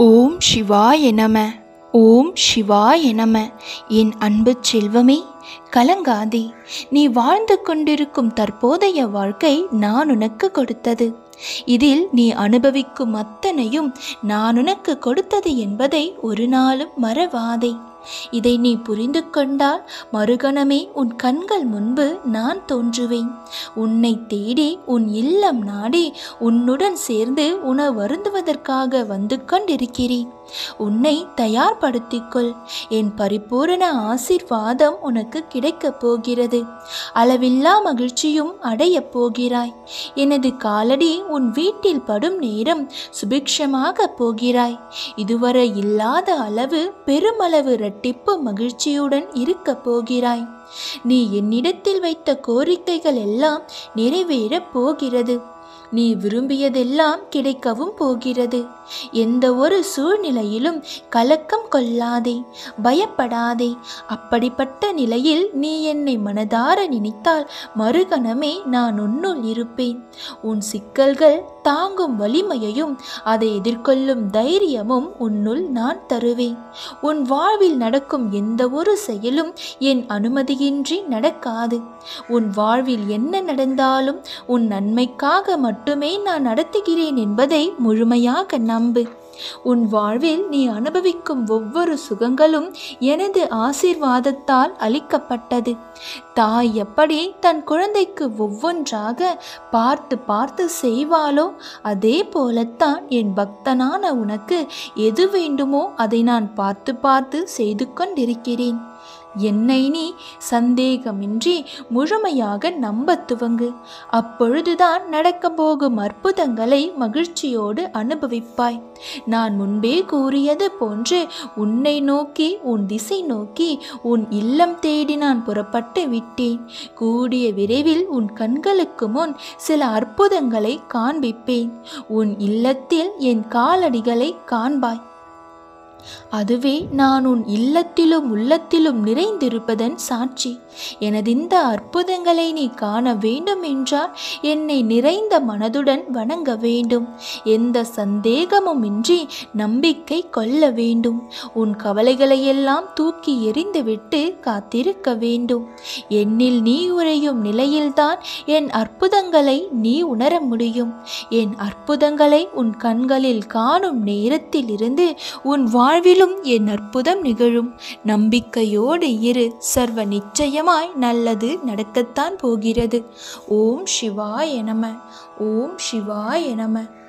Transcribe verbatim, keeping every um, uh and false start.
ஓம் சிவாய நம. ஓம் சிவாய நம. என் அன்பு செல்வமே, கலங்காதே. நீ வாழ்ந்து கொண்டிருக்கும் தற்போதைய வாழ்க்கை நான் உனக்கு கொடுத்தது. இதில் நீ அனுபவிக்கும் அத்தனையும் நான் உனக்கு கொடுத்தது என்பதை ஒரு நாளும் மறவாதே. இதை நீ புரிந்து கொண்டால் மறுகணமே உன் கண்கள் முன்பு நான் தோன்றுவேன். உன்னை தேடி உன் இல்லம் நாடி உன்னுடன் சேர்ந்து உணவருந்துவதற்காக வந்து கொண்டிருக்கிறேன். உன்னை தயார்படுத்திக்கொள். என் பரிபூரண ஆசீர்வாதம் உனக்கு கிடைக்கப் போகிறது. அளவில்லா மகிழ்ச்சியும் அடையப் போகிறாய். எனது காலடி உன் வீட்டில் படும் நேரம் சுபிக்ஷமாக போகிறாய். இதுவரை இல்லாத அளவு பெருமளவு இரட்டிப்பு மகிழ்ச்சியுடன் இருக்கப் போகிறாய். நீ என்னிடத்தில் வைத்த கோரிக்கைகள் எல்லாம் நிறைவேறப் போகிறது. நீ விரும்பியதெல்லாம் கிடைக்கவும் போகிறது. எந்த ஒரு சூழ்நிலையிலும் கலக்கம் கொள்ளாதே, பயப்படாதே. அப்படிப்பட்ட நிலையில் நீ என்னை மனதார நினைத்தால் மறுகணமே நான் உன்னுள் இருப்பேன். உன் சிக்கல்கள் தாங்கும் வலிமையையும் அதை எதிர்கொள்ளும் தைரியமும் உன்னுள் நான் தருவேன். உன் வாழ்வில் நடக்கும் எந்த ஒரு செயலும் என் அனுமதியின்றி நடக்காது. உன் வாழ்வில் என்ன நடந்தாலும் உன் நன்மைக்காக மட்டுமே நான் நடத்துகிறேன் என்பதை முழுமையாக நம்பு. உன் வாழ்வில் நீ அனுபவிக்கும் ஒவ்வொரு சுகங்களும் எனது ஆசீர்வாதத்தால் அளிக்கப்பட்டது. தாய் எப்படி தன் குழந்தைக்கு ஒவ்வொன்றாக பார்த்து பார்த்து செய்வாளோ அதே போலத்தான் என் பக்தனான உனக்கு எது வேண்டுமோ அதை நான் பார்த்து பார்த்து செய்து கொண்டிருக்கிறேன். என்னை நீ சந்தேகமின்றி முழுமையாக நம்ப துவங்கு. அப்பொழுதுதான் நடக்க போகும் அற்புதங்களை மகிழ்ச்சியோடு அனுபவிப்பாய். நான் முன்பே கூறியது போன்று உன்னை நோக்கி, உன் திசை நோக்கி, உன் இல்லம் தேடி நான் புறப்பட்டு விட்டேன். கூடிய விரைவில் உன் கண்களுக்கு முன் சில அற்புதங்களை காண்பிப்பேன். உன் இல்லத்தில் என் காலடிகளை காண்பாய். அதுவே நான் உன் இல்லத்திலும் உள்ளத்திலும் நிறைந்திருப்பதன் சாட்சி. எனது இந்த அற்புதங்களை நீ காண வேண்டும் என்றால் என்னை நிறைந்த மனதுடன் வணங்க வேண்டும். எந்த சந்தேகமும் இன்றி நம்பிக்கை கொள்ள வேண்டும். உன் கவலைகளையெல்லாம் தூக்கி எறிந்துவிட்டு காத்திருக்க வேண்டும். என்னில் நீ உறையும் நிலையில்தான் என் அற்புதங்களை நீ உணர முடியும். என் அற்புதங்களை உன் கண்களில் காணும் நேரத்தில் இருந்து உன் வாழ்விலும் என் அற்புதம் நிகழும். நம்பிக்கையோடு இரு. சர்வ நிச்சயமாய் நல்லது நடக்கத்தான் போகிறது. ஓம் சிவாய நம. ஓம் சிவாய நம.